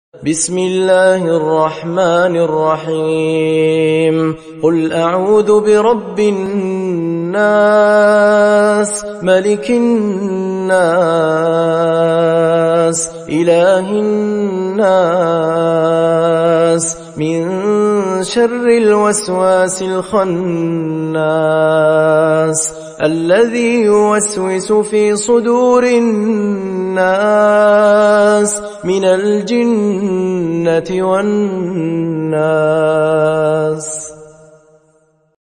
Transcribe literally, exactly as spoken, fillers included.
بسم الله الرحمن الرحيم قل أعوذ برب الناس ملك الناس إله الناس من شر الوسواس الخناس الذي يوسوس في صدور الناس من الجنة والناس.